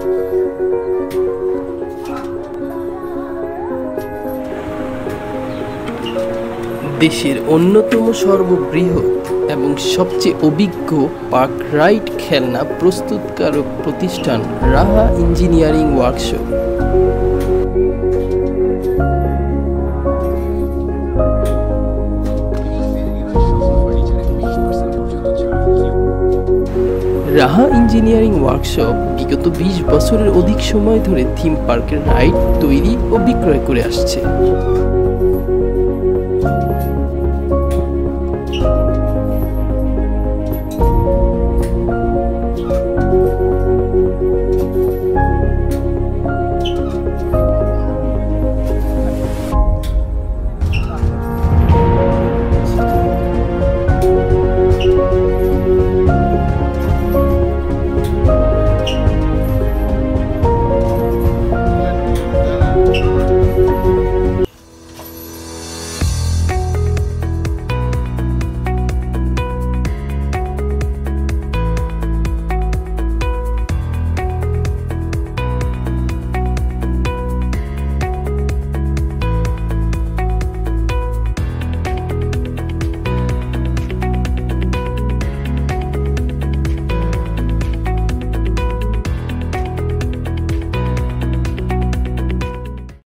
দেশের অন্যতম সর্ববৃহৎ এবং সবচেয়ে অভিজ্ঞ পার্ক রাইড খেলনা প্রস্তুতকারক প্রতিষ্ঠান Raha engineering workshop. Raha engineering workshop বিগত 20 বছরের অধিক সময় ধরে থিম পার্কের রাইড তৈরি ও বিক্রয় করে আসছে।